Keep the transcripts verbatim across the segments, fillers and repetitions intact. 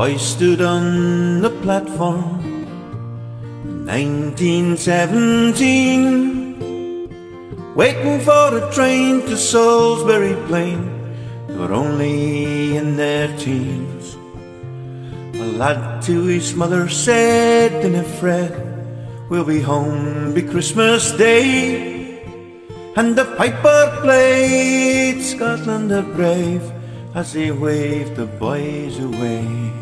I stood on the platform in nineteen seventeen, waiting for the train to Salisbury Plain. They were only in their teens. A lad to his mother said, "Dinna fret, we'll be home by Christmas Day." And the piper played Scotland the Brave as he waved the boys away.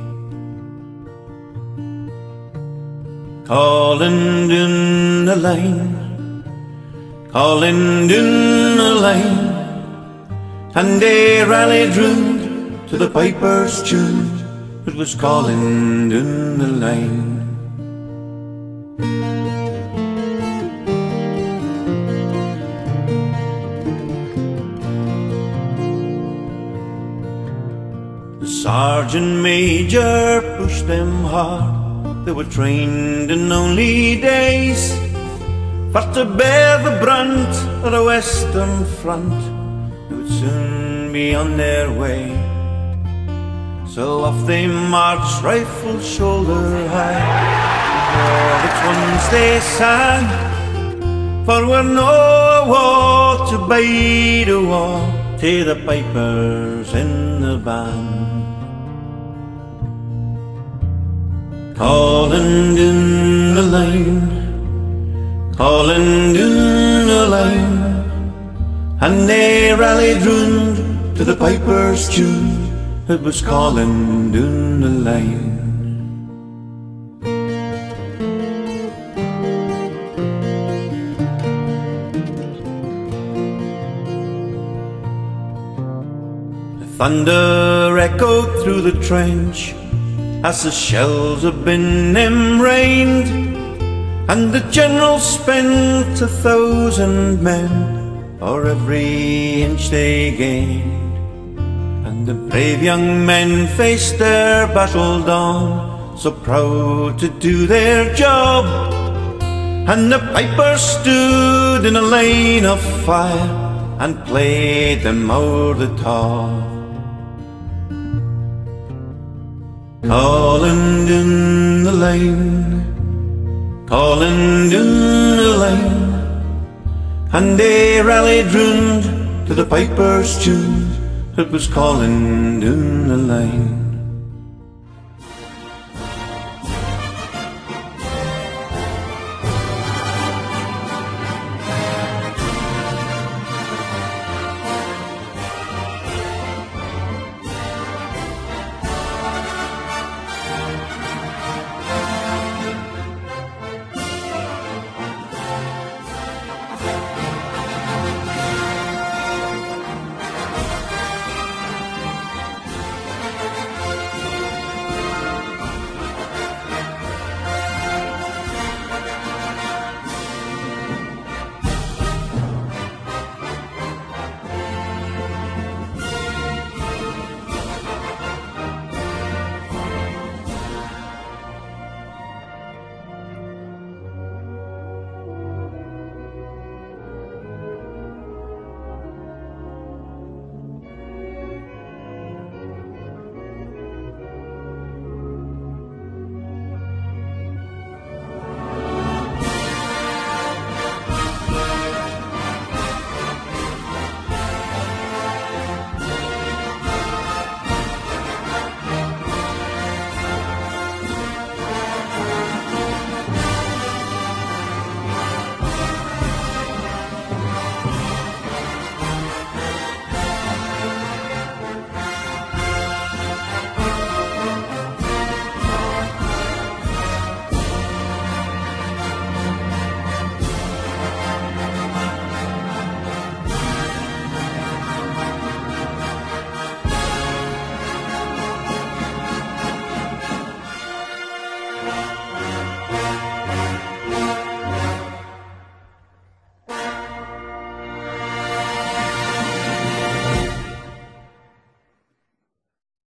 Calling down the line, calling down the line, and they rallied round to the piper's tune. It was calling down the line. The sergeant major pushed them hard. They were trained in only days for to bear the brunt of the Western Front. They would soon be on their way. So off they marched, rifle shoulder high. For the ones they sang, for we're no war to bide a war, to the pipers in the band. Calling down the line, calling down the line, and they rallied round to the piper's tune. It was calling down the line. The thunder echoed through the trench as the shells had been them rained, and the general spent a thousand men for every inch they gained. And the brave young men faced their battle dawn, so proud to do their job. And the pipers stood in a lane of fire and played them o'er the top. Calling down the lane, calling down the lane, and they rallied round to the piper's tune. It was calling down the line.